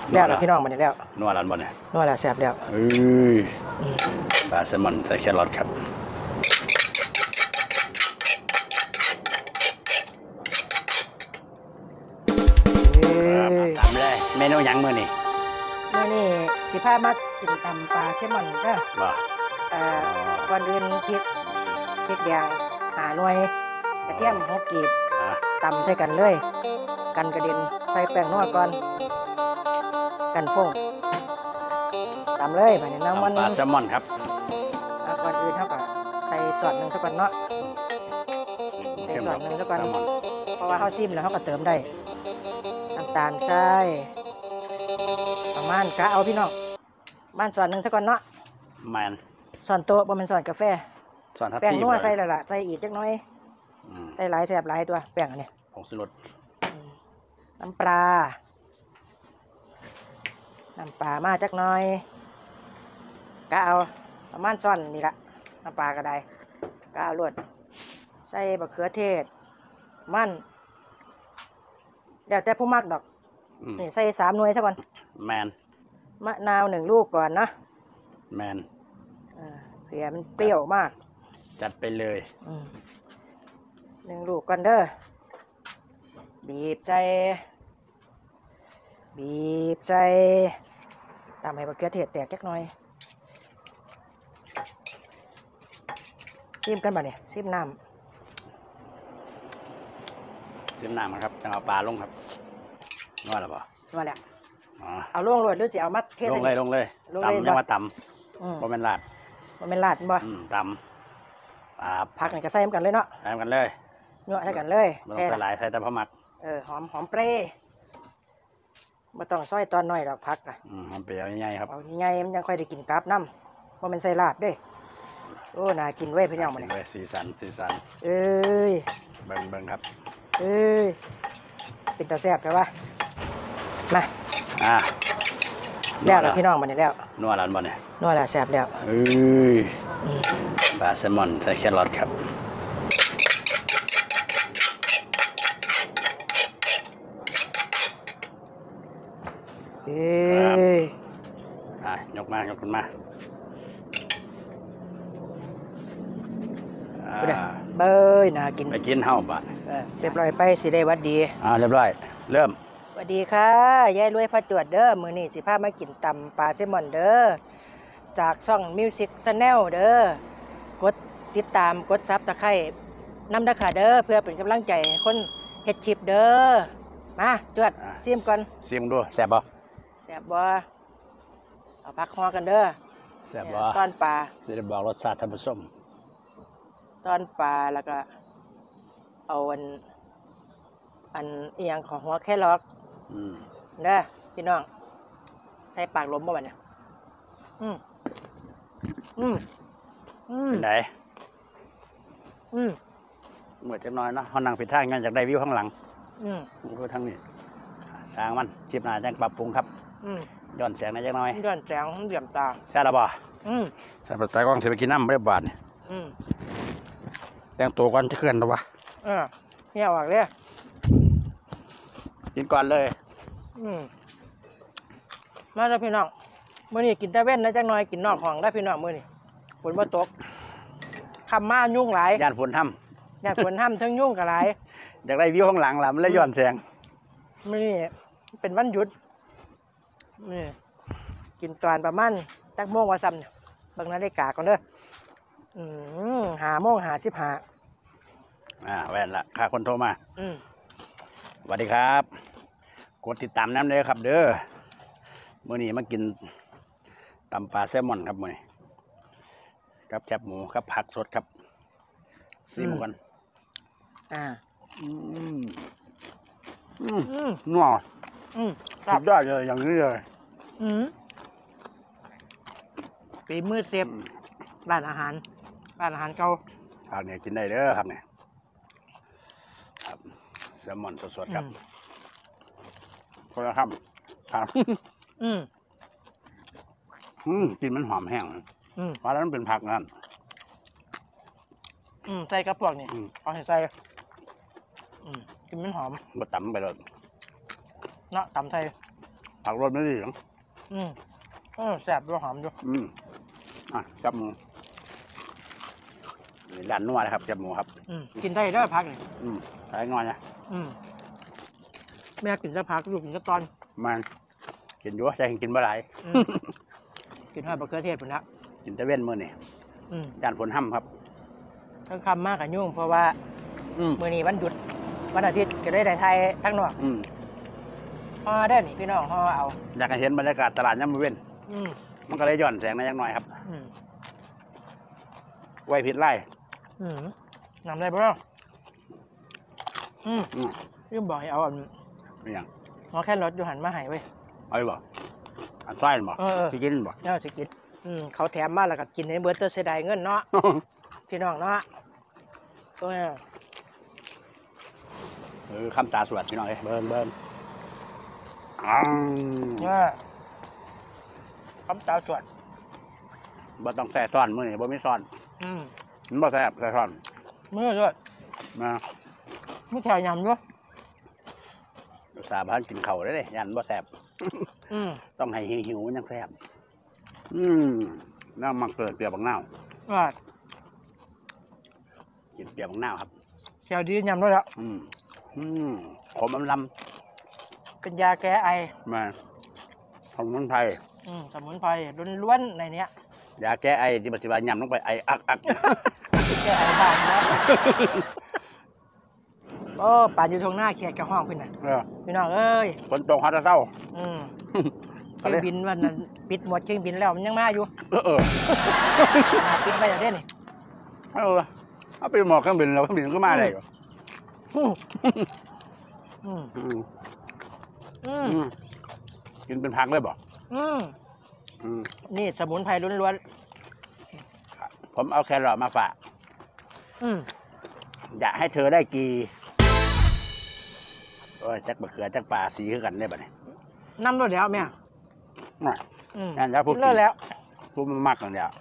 แล้วพี่น้องมาแล้วนัวร้านบ่เนี่ยนัวแล้วแซ่บแล้วปลาแซลมอนใส่แครอทครับตามเลยเมนูยังมื้อนี่สิพามากินตำปลาแซลมอนก็บ่ก่อนอื่นพริกแดง5 หน่วยกระเทียม6 กีบตำใส่กันเลยกันกระเด็นใส่แป้งนัวก่อนกันฟงตำเลยแบบนี้น้ำมันปลาแซลมอนครับก่อนอื่นเท่ากับใส่ส่วนหนึ่งสักก่อนเนาะใส่ส่วนหนึ่งสักก่อนเพราะว่าเขาซิมแล้วเขาก็เติมได้น้ำตาลใส่ประมาณกะเอาพี่น้องบ้านส่วนหนึ่งสักก่อนเนาะมันส่วนโต๊ะบ่เป็นส่วนกาแฟแป้งนัวใส่ละใส่อีกจักน้อยใส่หลายแซ่บหลายตัวแป้งอันนี้ผงชูรสน้ำปลามาจักน้อยกะเอาประมาณส่วนนี่ละน้ำปลาก็ได้กะเอาลวดใส่มะเขือเทศมันเดี๋ยวแต่ผู้มักดอกนี่ใส่3 หน่วยซะก่อนแมนมะนาว1 ลูกก่อนนะแมนเผื่อมันเปรี้ยวมากจัดไปเลย 1 ลูกก่อนเด้อบีบใจตามให้มะเขือเทศแตกจักหน่อยซิมกันบ่เนี่ยซิมน้ำมันครับจะเอาปลาลงครับนัวหรือเปล่านัวแล้วเอาลงเลยหรือจะเอามัดเทศลงเลยตำยังมาตำบ่เป็นลาดบ่ตำผักนี่ก็ใส่กันเลยเนาะใส่กันเลยเนาะใส่กันเลยไม่ต้องใส่หลายใส่แต่พอมักหอมเปรี้ยวไม่ต้องซอยตอนน้อยดอกผักหอมเปรี้ยวใหญ่ๆครับเอาใหญ่มันยังค่อยได้กินกับน้ำเพราะมันใส่ลาบด้วยโอ้น่ากินเว้ยพี่น้องมันเลยสีสันเอ้ยเบิ่งครับเป็นตาแซ่บใช่ปะมาแล้วพี่น้องมันแล้วนัวร้านบ่เนี่ยนัวแล้วแซ่บแล้วปลาแซลมอนใส่แครอทครับยกขึ้นมาเบยน่ากินไปกินเฮาบ้านเรียบร้อยไปสิได้วัดดีเรียบร้อยเริ่มสวัสดีค่ะยายรวยพระตรวจเด้อมื้อนี้สิพามากินตำปลาแซลมอนเด้อจากช่อง Music Channel เด้อกดติดตามกดซับตะไคร้นำเด้อค่ะเด้อเพื่อเป็นกำลังใจคนเฮ็ดคลิปเด้อมาจวดซิมก่อนซิมดูแซ่บบ่เอาผักห่อกันเด้อแซ่บบ่ตอนปลาสิได้บอกรสชาติท่านผู้ชมตอนปลาแล้วก็เอาอันอีหยังของหัวแครอทเด้อพี่น้องใส่ปากลมบ่บัดเนี่ยเป็นไงเหมือนจะน้อยเนาะเขานั่งผิดทางงั้นอยากได้วิวข้างหลังวิวทางนี้สร้างมันชิบหน้าจังปรับปรุงครับย้อนแสงนะจังน้อยย้อนแสงเหลี่ยมตาแซ่บบ่แซ่บตากล้องเสียไปกินน้ำไม่ได้บาดเนี่ยแต่งตัวก่อนจะเคลื่อนหรอวะเนี่ยออกเลยกินก่อนเลยมาแล้วพี่น้องมื้อนี้กินแต่เว้นนะจังน้อยกินนอกห้องได้พี่น้องมื้อนี้ฝนบ่ตกคำมายุ่งหลายย่านฝนทำทั้งยุ่งกับหลายอยากได้วิวข้างหลังล่ะมันเลยย้อนแสงมื้อนี้เป็นวันหยุดนี่กินตอนประมาณจักโมงว่าซ้ำเนี่ยเบิ่งนาฬิกาก่อนเด้อ5:55 แว่นละค่าคนโทรมาสวัสดีครับกดติดตามน้ำเลยครับเด้อมื้อนี้มากินตำปลาแซลมอนครับมื้อนี้กับแคบหมูครับผักสดครับซีหมูกันนัวสุดยอดเลยอย่างนี้เลยฝีมือเซฟร้านอาหารเก่าผักเนี่ยกินได้เด้อครับเนี่ยครับแซลมอนสดๆครับคนละครับกินมันหอมแห้งเพราะแล้วมันเป็นผักนั่นใส่กระป๋องนี่เอาให้ใส่กินมันหอมบดตำไปเลยเนาะตำใส่ผักรสไม่ดีหรอแซ่บด้วยหอมด้วยจับหมูนี่ร้านนัวนะครับจับหมูครับกินได้ได้พักนี่ใช้งอนนะแม่กินจะพักลูกกินจะตอนมันกินอยู่ใจกินบ่หลายกินทอดมะเขือเทศพุ่นละกินตะเว้นมื้อนี่ย่านฝนห้ำครับทั้งคำมากกับยุ่งเพราะว่ามื้อนี้วันหยุดวันอาทิตย์ก็ได้ไทยทั้งนอกห่อได้นี่พี่น้องห่อเอาอยากให้เห็นบรรยากาศตลาดย่ำมื้อเว้นมันก็เลยย้อนแสงในจักหน่อยครับไว้ผิดไล่นำได้บ่เนาะลืมบอกให้เอาอันเป็นหยังเอาแค่รถอยู่หันมาให้เว้ยเอาบ่อันซ้ายบ่พี่กินบ่สิกินเขาแถมมาแล้วก็กินในเบิร์ตเตอร์เสียดายเงินเนาะ พี่น้องเนาะก็คำตาสวดพี่น้องเบิ้งคำตาสวดบ่ต้องใส่ซ้อนมื้อนี้บ่มีซ้อนมันบ่แซ่บใส่ซ้อนมื้อด้วยมามื้อแถวยำด้วยสาบานกินข้าวได้เด้ยันบ่แซ่บต้องให้หิวมันยังแซ่บน้ำมักเกิดเปรียบบักนาวกินเปรียบบักนาวครับแถวดียำด้วยแล้วขมลำเป็นยาแก้ไอมาสมุนไพรสมุนไพรล้วนๆในเนี้ยยาแก้ไอที่ปัจจุบันยำลงไปไออักแก้ไอบ้างนะป่านอยู่ตรงหน้าเขียดกับห้องพี่น่ะพี่น้องเอ้ยฝนตกฮอตเศร้าเครื่องบินวันนั้นปิดหมดเครื่องบินแล้วมันยังมาอยู่ปิดไปแล้วเด้นี่เอาไปหมอกเครื่องบินแล้วเครื่องบินก็มาได้อยู่กินเป็นพักเลยบ่นี่สมุนไพรล้วนๆผมเอาแครอทมาฝากอยากให้เธอได้กี่จักบะเขือจักปลาสีขึ้นกันได้บ่เนี่ยน้ำรสแล้วแม่นั่นแล้วพูดแล้วพูดมันมากกันเดียว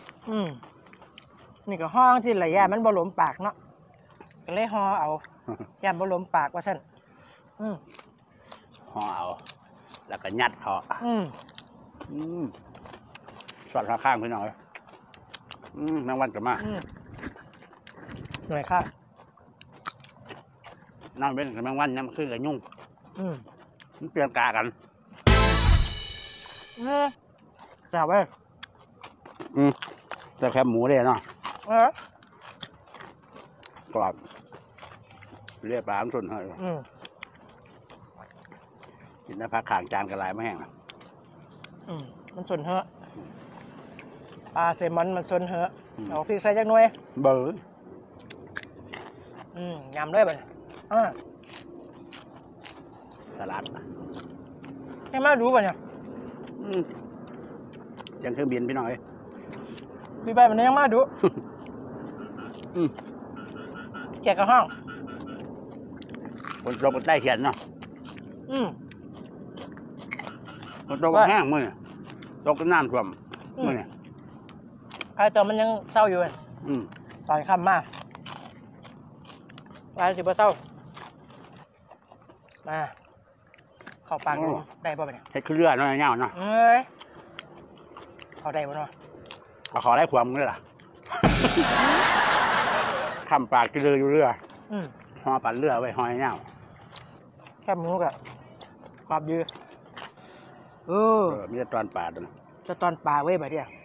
นี่ก็ห้องสิหลายอย่างมันบ่หลมปากเนาะก็เลยห่อเอาย่านบ่หลมปากว่าซั่นห่อเอาแล้วก็ยัดห่อสอดข้างพี่น้อยแมงวันกลับมาหน่วยค่ะนั่งเป็นกับแมงวันยังขึ้นกับยุ่งมันเปลี่ยนกากันแซ่บเว้ยแต่แค่หมูเลยเนาะกรอบเรียบร้อยส่วนให้กินน้ำผักข่างจานกระไรไม่แห้งมันส่วนเหอะปลาเซลมอนมันส่วนเหอะเอาพริกใส่จักหน่อยเบอร์ยำด้วยบ่สลัดให้มาดูป่ะเนี่ยเสียงเครื่องบินพี่น้องเอ้ยพี่ใบมันยังมาดูแจกกระห้องคนตกบนใต้เขียนเนาะคนตกแห้งมือตกน้ำท่วมมือเนี่ยไอ้ตัวมันยังเศร้าอยู่เลยตอนค่ำมากร้านสิบเศร้ามาเข้าปากได้ป่ะเนี่ยเฮ็ดคือเรือเนาะเงาเนาะเขาได้ป่ะเนาะขอได้ความมึงเลยล่ะคำปากกินเรืออยู่เรือห่อปั่นเรือไว้หอยเงาแค่มือกับความยืดมีแต่ตอนป่าด้วยจะตอนป่าเว้ยแบบเนี้ย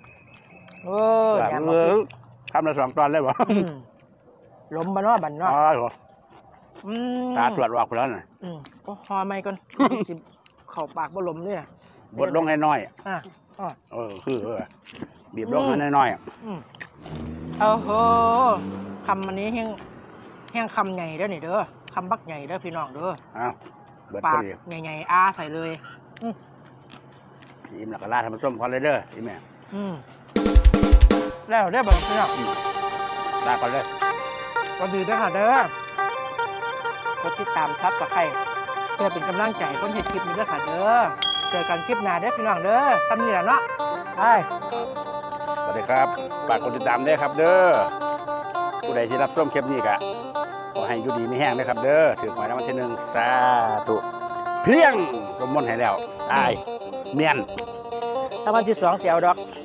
ทำละ2 ตอนเลยบ่ล้มบ้านนอกบ้านนอกตาตรวจออกไปแล้วน่ะก็หอไม่ก่อนสิเข่าปากบ่ล้มเนี่ยบดลงให้น้อยคือบีบลงให้น้อยโอ้โหคำอันนี้แห้งคำใหญ่เด้อนี่เด้อคำบักใหญ่เด้อพี่น้องเด้อปากใหญ่ๆอาใส่เลยอิ่มหลักกระลาทำส้มคอนเลยเด้ออิ่มแม่แล้วได้บ่พี่น้องลาก่อนเลยก็ดีด้วยค่ะเด้อกดติดตามครับกับใครเพื่อเป็นกำลังใจคนเห็นคลิปนี้ด้วยค่ะเด้อเจอกันคลิปหน้าเด้อพี่น้องเด้อทำนี่แหละเนาะไปสวัสดีครับฝากกดติดตามด้วยครับเด้อผู้ใดที่รับชมคลิปนี้ก็ขอให้อยู่ดีไม่แห้งนะครับเด้อถือหวยรางวัลที่ 1สาธุเพียงลงมนต์ให้แล้วตายเมียนถ้าวันที่2สิเอาดอก